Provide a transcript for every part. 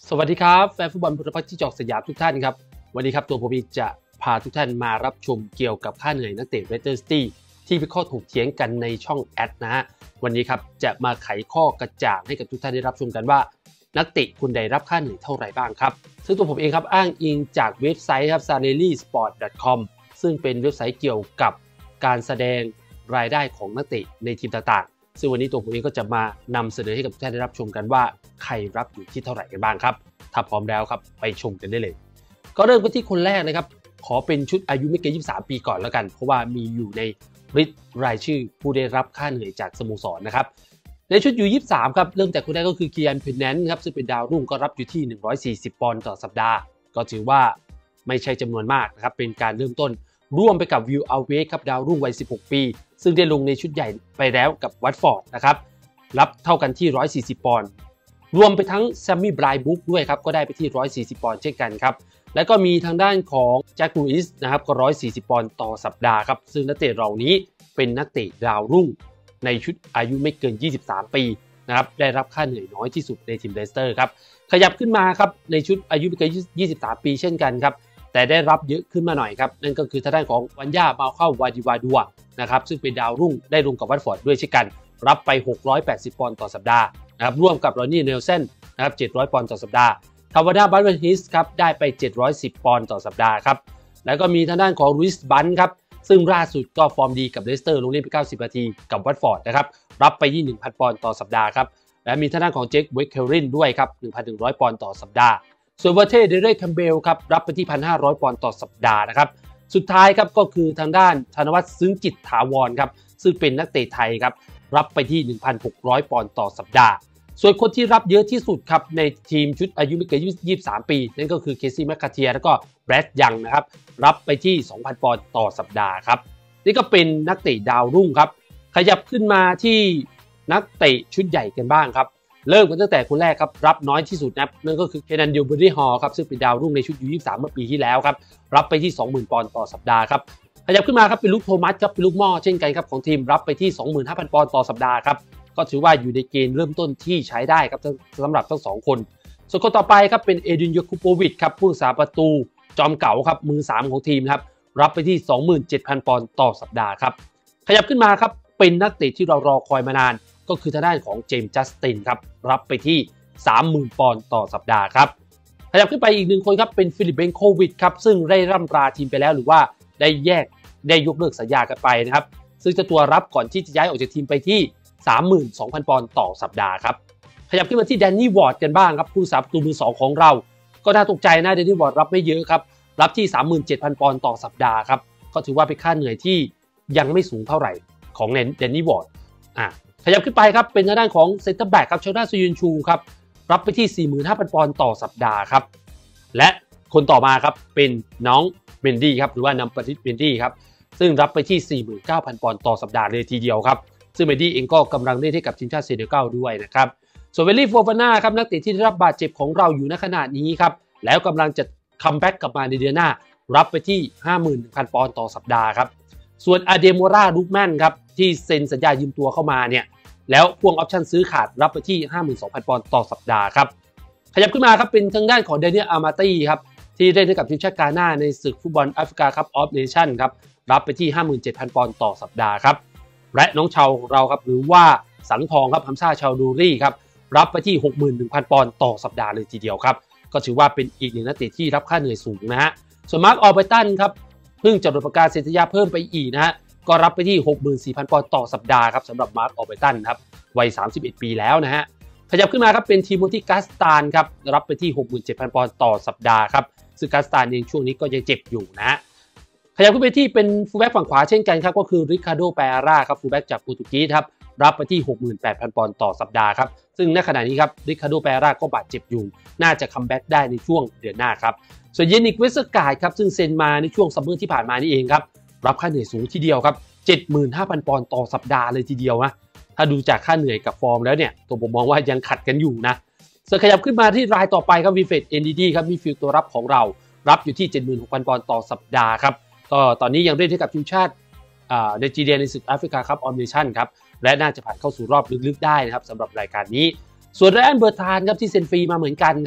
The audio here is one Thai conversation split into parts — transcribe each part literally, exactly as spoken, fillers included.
สวัสดีครับแฟนฟุตบอลพุทธพักที่จอกสยามทุกท่านครับวันนี้ครับตัวผมจะพาทุกท่านมารับชมเกี่ยวกับค่าเหนื่อยนักเตะเรสเตอร์ซิตี้ที่เป็นข้อถกเถียงกันในช่องแอดนะฮะวันนี้ครับจะมาไขข้อกระจ่างให้กับทุกท่านได้รับชมกันว่านักเตะคนใดรับค่าเหนื่อยเท่าไหร่บ้างครับซึ่งตัวผมเองครับอ้างอิงจากเว็บไซต์ครับ ซาเลรี่สปอร์ต ดอท คอม ซึ่งเป็นเว็บไซต์เกี่ยวกับการแสดงรายได้ของนักเตะในทีมต่างๆซึ่งวันนี้ตัวผมเองก็จะมานำเสนอให้กับทุกท่านได้รับชมกันว่าใครรับอยู่ที่เท่าไหร่กันบ้างครับถ้าพร้อมแล้วครับไปชมกันได้เลยก็เริ่มกันที่คนแรกนะครับขอเป็นชุดอายุไม่เกินยี่สิบสามปีก่อนแล้วกันเพราะว่ามีอยู่ในลิสต์รายชื่อผู้ได้รับค่าเหนื่อยจากสโมสรนะครับในชุดยูยี่สิบสามครับเริ่มจากคนแรกก็คือเคียนเพนแนนครับซึ่งเป็นดาวรุ่งก็รับอยู่ที่หนึ่งร้อยสี่สิบปอนด์ต่อสัปดาห์ก็ถือว่าไม่ใช่จำนวนมากนะครับเป็นการเริ่มต้นร่วมไปกับวิลอัลเวสครับดาวรุ่งวัยสิบหกปีซึ่งได้ลงในชุดใหญ่ไปแล้วกับวัตฟอร์ดนะครับรับเท่ากันที่หนึ่งร้อยสี่สิบปอนด์รวมไปทั้งแซมมี่ไบรท์บุ๊กด้วยครับก็ได้ไปที่หนึ่งร้อยสี่สิบปอนด์เช่นกันครับแล้วก็มีทางด้านของแจ็คลูอิสนะครับก็หนึ่งร้อยสี่สิบปอนด์ต่อสัปดาห์ครับซึ่งนักเตะเหล่านี้เป็นนักเตะดาวรุ่งในชุดอายุไม่เกินยี่สิบสามปีนะครับได้รับค่าเหนื่อยน้อยที่สุดในทีมเลสเตอร์ครับขยับขึ้นมาครับในชุดอายุไม่เกินยี่สิบสามปีเช่นกันครับแต่ได้รับเยอะขึ้นมาหน่อยครับนั่นก็คือทางด้านของวันย่ามาเข้าวาดิวาดัวนะครับซึ่งเป็นดาวรุ่งได้ลงกับวัตฟอร์ดด้วยเช่นกันรับไปหกร้อยแปดสิบปอนด์ต่อสัปดาห์นะครับร่วมกับรอนนี่เนลสันนะครับเจ็ดร้อยปอนด์ต่อสัปดาห์ทาวาดาบัตเวอร์ฮิสครับได้ไปเจ็ดร้อยสิบปอนด์ต่อสัปดาห์ครับแล้วก็มีทางด้านของลุยส์บันครับซึ่งล่าสุดก็ฟอร์มดีกับเลสเตอร์ลงเล่นไปเก้าสิบนาทีกับวัตฟอร์ดนะครับรับไปที่ หนึ่งพัน ปอนด์ต่อสัปดาห์ครับและมีทางด้านของเจคเวคเคลรินด้วยครับ หนึ่งพันหนึ่งร้อย ปอนด์ต่อสัปดาห์ส่วนวอเทเดเรย์แคมเบลครับรับไปที่ หนึ่งพันห้าร้อย ปอนด์ต่อสัปดาห์นะครับสุดท้ายครับก็คือทางด้านธนวัฒน์ซึ้งจิตถาวรครับซึ่งเป็นนักเตะไทยครับรับไปที่ หนึ่งพันหกร้อย ปอนด์ต่อสัปดาห์ส่วนคนที่รับเยอะที่สุดครับในทีมชุดอายุไม่เกินยี่สิบสามปีนั่นก็คือเคซี่แมคคาเทียแล้วก็แบรดยังนะครับรับไปที่ สองพัน ปอนด์ต่อสัปดาห์ครับนี่ก็เป็นนักเตะดาวรุ่งครับขยับขึ้นมาที่นักเตะชุดใหญ่กันบ้างครับเริ่มกันตั้งแต่คนแรกครับรับน้อยที่สุดนะนั่นก็คือเคนันดิวเบอรี่ฮอลครับซึ่งเป็นดาวรุ่งในชุดยูยี่สิบสามเมื่อปีที่แล้วครับรับไปที่ สองหมื่น ปอนด์ต่อสัปดาห์ครับขยับขึ้นมาครับเป็นลูกโทมัสครับเป็นลูกหม้อเช่นกันครับของทีมรับไปที่ สองหมื่นห้าพัน ปอนด์ต่อสัปดาห์ครับก็ถือว่าอยู่ในเกณฑ์เริ่มต้นที่ใช้ได้ครับสำหรับทั้งสองคนส่วนคนต่อไปครับเป็นเอดิน โยคูโปวิชครับผู้รักษาประตูจอมเก่าครับมือสามของทีมครับรับไปที่ สองหมื่นเจ็ดพัน ปอนด์ต่อสัปดาห์ครับขยับขึ้นมาครับเป็นนักเตะที่เรารอคอยมานานก็คือทางด้านของเจมส์จัสตินครับรับไปที่ สามหมื่น ปอนด์ต่อสัปดาห์ครับขยับขึ้นไปอีกหนึ่งคนครับเป็นฟิลิปเบนโควิชครับซึ่งได้ร่ำลาทีมไปแล้วหรือว่าได้แยกได้ยกเลิกสัญญากันไปนะครับซึ่งเจ้าตัวรับก่อนที่จะย้ายออกจากทีมไปที่ สามหมื่นสองพัน ปอนด์ต่อสัปดาห์ครับขยับขึ้นมาที่แดนนี่วอร์ดกันบ้างครับผู้รักษาประตูมือสองของเราก็น่าตกใจนะแดนนี่วอร์ดรับไม่เยอะครับรับที่ สามหมื่นเจ็ดพัน ปอนด์ต่อสัปดาห์ครับก็ถือว่าเป็นค่าเหนื่อยที่ยังไม่สูงเท่าไหร่ของแดนนี่วอร์ดอ่ะขยับขึ้นไปครับเป็นทางด้านของเซนเตอร์แบ็กครับชาด้าซูยุนชูครับรับไปที่ สี่หมื่นห้าพัน ปอนด์ต่อสัปดาห์ครับและคนต่อมาครับเป็นน้องเมนดี้ครับหรือว่านำปฏิทินเมนดี้ครับซึ่งรับไปที่ สี่หมื่นเก้าพัน ปอนด์ต่อสัปดาห์เลยทีเดียวครับซึ่งเมนดี้เองก็กำลังเล่นให้กับทีมชาติเซเนกัลด้วยนะครับส่วนเวลลี่โฟฟาน่าครับนักเตะที่ได้รับบาดเจ็บของเราอยู่ณขณะนี้ครับแล้วกำลังจะคัมแบ็กกลับมาในเดือนหน้ารับไปที่ ห้าหมื่นหนึ่งพัน ปอนด์ต่อสัปดาห์ครับส่วนอาเดโมราลูกแมนครับที่เซ็นสัญญายืมตัวเข้ามาเนี่ยแล้วพ่วงออปชั่นซื้อขาดรับไปที่ ห้าหมื่นสองพัน ปอนด์ต่อสัปดาห์ครับขยับขึ้นมาครับเป็นทางด้านของเดเนียลอามาตี้ครับที่ได้ด้วยกับทีมชาติกาน่าในศึกฟุตบอลแอฟริกาคัพออฟเนชั่นครับรับไปที่ ห้าหมื่นเจ็ดพัน ปอนด์ต่อสัปดาห์ครับและน้องชาวของเราครับหรือว่าสังทองครับฮัมซาชาวดูรี่ครับรับไปที่ หกหมื่นหนึ่งพัน ปอนด์ต่อสัปดาห์เลยทีเดียวครับก็ถือว่าเป็นอีกหนึ่งนักเตะที่รับค่าเหนื่อยสูงนะฮะส่วนมาร์คออเบตันครับเพิ่งจะโดนประกาศเซ็นสัญญาเพิ่มไปอีกนะฮะก็รับไปที่ หกหมื่นสี่พัน ปอนด์ต่อสัปดาห์ครับสำหรับมาร์คออเบตันครับวัยสามสิบเอ็ดปีแล้วนะฮะขยับขึ้นมาครับเป็นทีโมธีกัสตานครับรับไปที่ หกหมื่นเจ็ดพัน ปอนด์ต่อสัปดาห์ครับซึ่งกัสตานเองช่วงนี้ก็ยังเจ็บอยู่นะฮะขยับขึ้นไปที่เป็นฟูลแบ็กฝั่งขวาเช่นกันครับก็คือริคาร์โดเปอาร่าครับฟูลแบ็กจากโปรตุเกสครับรับไปที่ หกหมื่นแปดพัน ปอนด์ต่อสัปดาห์ครับซึ่งในขณะนี้ครับริคาร์โดเปอาร่าก็บาดเจ็บอยู่น่าจะคัมแบ็กได้ในช่วงเดือนหน้าครับส่วนเยนิกเวสต์การ์ดครับซึ่งเซ็นมาในช่วงซัมเมอร์ที่ผ่านมานี่เองครับรับค่าเหนื่อยสูงทีเดียวครับ เจ็ดหมื่นห้าพัน ปอนด์ต่อสัปดาห์เลยทีเดียวนะถ้าดูจากค่าเหนื่อยกับฟอร์มแล้วเนี่ยตัวผมมองว่ายังขัดกันอยู่นะส่วนขยับขึ้นมาที่รายต่อไปครับวีเฟดเอ็นดีดีครับมีฟิลตัวรับของเรารับอยู่ที่ เจ็ดหมื่นหกพัน ปอนด์ต่อสัปดาห์ครับก็ตอนนี้ยังเล่นให้กับทีมชาติไนจีเรียในศึกแอฟริกาคัพออฟเนชั่นครับและน่าจะผ่านเข้าสู่รอบลึกๆได้นะครับสำหรับรายการนี้ส่วนไรอันเบอร์ทานครับที่เซ็นฟรีมาเหมือนกันครับ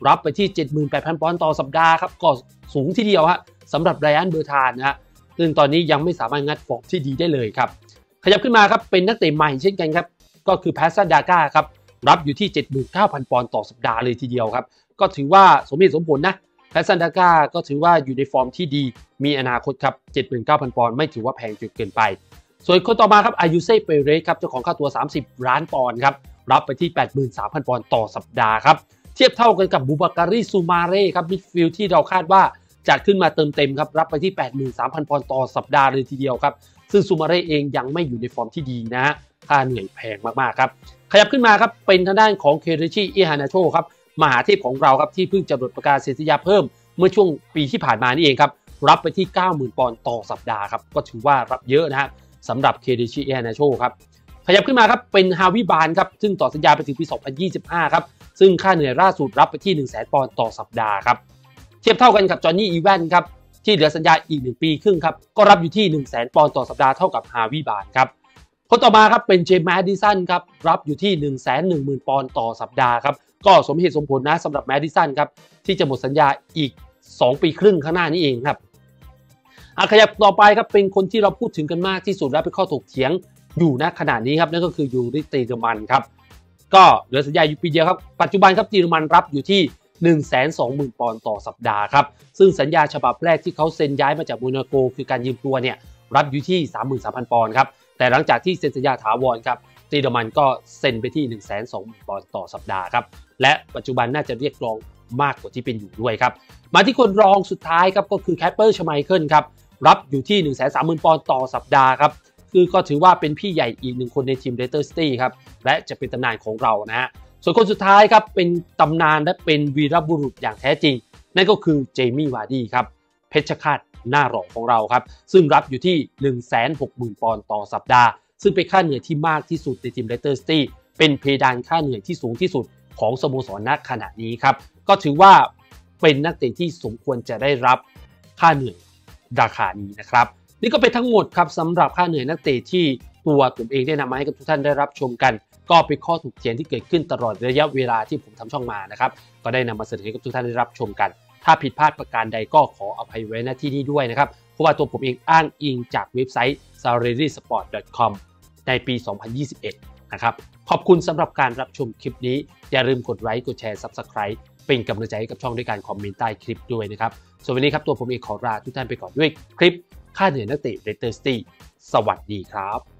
รับไปที่ เจ็ดหมื่นแปดพัน ปอนด์ต่อสัปดาห์ครับก็สูงทีเดียวฮะสำหรับไรอันเบอร์ธานนะฮะซึ่งตอนนี้ยังไม่สามารถงัดฟอร์มที่ดีได้เลยครับขยับขึ้นมาครับเป็นนักเตะใหม่เช่นกันครับก็คือแพสซันดาก้าครับรับอยู่ที่ เจ็ดหมื่นเก้าพัน ปอนด์ต่อสัปดาห์เลยทีเดียวครับก็ถือว่าสมเหตุสมผลนะแพสซันดาก้าก็ถือว่าอยู่ในฟอร์มที่ดีมีอนาคตครับ เจ็ดหมื่นเก้าพัน ปอนด์ไม่ถือว่าแพงจนเกินไปส่วนคนต่อมาครับอายุเซ่เปเรสครับเจ้าของค่าตัวสามสิบล้านปอนด์ครับรับไปที่ แปดหมื่นสามพัน ปอนด์ต่อสัปดาห์ครับเทียบเท่ากันกับบูบาการีซูมาเร่ครับมิดฟิลด์ที่เราคาดว่าจะขึ้นมาเติมเต็มครับรับไปที่ แปดหมื่นสามพัน ปอนด์ต่อสัปดาห์เลยทีเดียวครับซึ่งซูมาเร่เองยังไม่อยู่ในฟอร์มที่ดีนะฮะค่าเหนื่อยแพงมากๆครับขยับขึ้นมาครับเป็นทางด้านของเคเรชิอิฮานาโชครับมหาเทพของเราครับที่เพิ่งจะหมดประกาศเซ็นสัญญาเพิ่มเมื่อช่วงปีที่ผ่านมานี่เองครับรับไปที่ เก้าหมื่น ปอนด์ต่อสัปดาห์ครับก็ถือว่ารับเยอะนะฮะสำหรับเคเรชิอิฮานาโชครับขยับขึ้นมาครับเป็นฮาวิบานครับซึ่งต่อสัญญาไปถึงปีสองพันยี่สิบห้าครับซึ่งค่าเหนื่อยล่าสุดรับไปที่ หนึ่งแสน ปอนด์ต่อสัปดาห์ครับเทียบเท่ากันกับจอห์นนี่อีแวนครับที่เหลือสัญญาอีกหนึ่งปีครึ่งครับก็รับอยู่ที่ หนึ่งแสน ปอนด์ต่อสัปดาห์เท่ากับฮาวิบานครับคนต่อมาครับเป็นเจมส์แมดดิสันครับรับอยู่ที่ หนึ่งแสนหนึ่งหมื่น ปอนด์ต่อสัปดาห์ครับก็สมเหตุสมผลนะสำหรับแมดดิสันครับที่จะหมดสัญญาอีกสองปีครึ่งข้างหน้านี้เองครับขยับต่อไปครับเป็นคนที่เราพูดถึงกันมากที่สุดและเป็นข้อถกเถียงอยู่ณขณะนี้ครับนั่นก็คือยูริ ตีร์ มันครับก็เหลือสัญญาอยู่ปีเดียวครับปัจจุบันครับตีร์ มันรับอยู่ที่ หนึ่งแสนสองหมื่น ปอนด์ต่อสัปดาห์ครับซึ่งสัญญาฉบับแรกที่เขาเซ็นย้ายมาจากโมนาโกคือการยืมตัวเนี่ยรับอยู่ที่ สามหมื่นสามพัน ปอนด์ครับแต่หลังจากที่เซ็นสัญญาถาวรครับตีร์ มันก็เซ็นไปที่ หนึ่งแสนสองหมื่น ปอนด์ต่อสัปดาห์ครับและปัจจุบันน่าจะเรียกร้องมากกว่าที่เป็นอยู่ด้วยครับมาที่คนรองสุดท้ายครับก็คือแคปเปอร์ ชไมเคิลครับรับอยู่ที่ หนึ่งแสนสามหมื่น ปอนด์ต่อสัปดาห์ครับคือก็ถือว่าเป็นพี่ใหญ่อีกหนึ่งคนในทีมเลสเตอร์ซิตี้ครับและจะเป็นตำนานของเรานะฮะส่วนคนสุดท้ายครับเป็นตำนานและเป็นวีรบุรุษอย่างแท้จริงนั่นก็คือเจมี่วาร์ดี้ครับเพชรฆาตหน้าหล่อของเราครับซึ่งรับอยู่ที่ หนึ่งแสนหกหมื่น ปอนด์ต่อสัปดาห์ซึ่งเป็นค่าเหนื่อยที่มากที่สุดในทีมเลสเตอร์ซิตี้เป็นเพดานค่าเหนื่อยที่สูงที่สุดของสโมสรณขณะนี้ครับก็ถือว่าเป็นนักเตะที่สมควรจะได้รับค่าเหนื่อยราคานี้นะครับนี่ก็เป็นทั้งหมดครับสำหรับค่าเหนื่อยนักเตะที่ตัวผมเองได้นำมาให้กับทุกท่านได้รับชมกันก็เป็นข้อถกเถียงที่เกิดขึ้นตลอดระยะเวลาที่ผมทำช่องมานะครับก็ได้นำมาเสนอให้กับทุกท่านได้รับชมกันถ้าผิดพลาดประการใดก็ขออภัยไว้ณที่นี้ด้วยนะครับเพราะว่าตัวผมเองอ้างอิงจากเว็บไซต์ ซาเรรี่สปอร์ต ดอท คอม ในปี สองพันยี่สิบเอ็ด นะครับขอบคุณสำหรับการรับชมคลิปนี้อย่าลืมกดไลค์กดแชร์ ซับสไครบ์ เป็นกำลังใจให้กับช่องด้วยการคอมเมนต์ใต้คลิปด้วยนะครับส่วนวันนี้ครับตัวผมเองขอลาทุกท่านไปก่อนด้วยคลิปค่าเหนื่อยนักเตะเลสเตอร์ซิตี้สวัสดีครับ